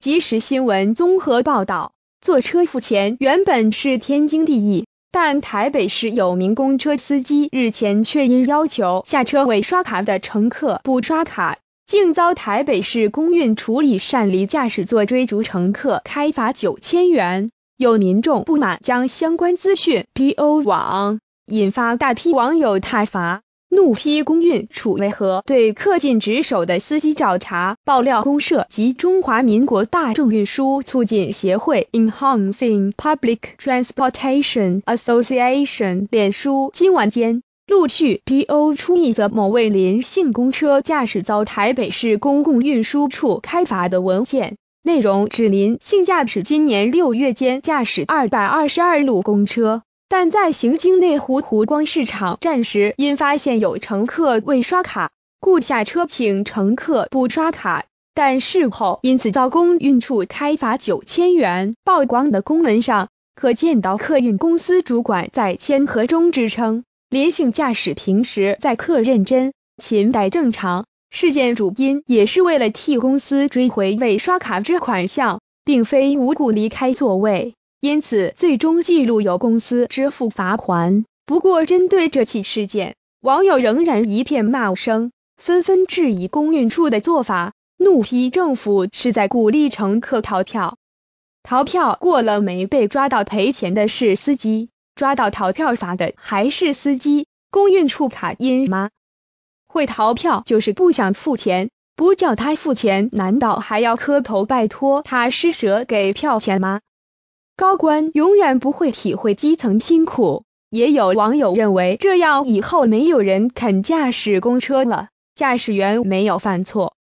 即时新闻综合报道，坐车付钱原本是天经地义，但台北市有名公车司机日前却因要求下车未刷卡的乘客不刷卡，竟遭台北市公运处理擅离驾驶座追逐乘客开罚9000元。有民众不满将相关资讯 PO 网，引发大批网友挞伐，怒批公运处为何对恪尽职守的司机找茬。爆料公社及中华民国大众运输促进协会 Enhancing Public Transportation Association 脸书今晚间陆续 PO 出一则某位林姓公车驾驶遭台北市公共运输处开罚的文件，内容指林姓驾驶今年6月间驾驶222路公车，但在行经内湖光市场站时，因发现有乘客未刷卡，故下车请乘客不刷卡，但事后因此遭公运处开罚9000元。曝光的公文上可见到客运公司主管在签合中指称，林姓驾驶平时载客认真，勤怠正常。事件主因也是为了替公司追回未刷卡之款项，并非无故离开座位，因此最终记录由公司支付罚款。不过针对这起事件，网友仍然一片骂声，纷纷质疑公运处的做法，怒批政府是在鼓励乘客逃票。逃票过了没被抓到赔钱的是司机，抓到逃票罚的还是司机，公运处卡因吗？会逃票就是不想付钱，不叫他付钱，难道还要磕头拜托他施舍给票钱吗？高官永远不会体会基层辛苦。也有网友认为，这样以后没有人肯驾驶公车了，驾驶员没有犯错，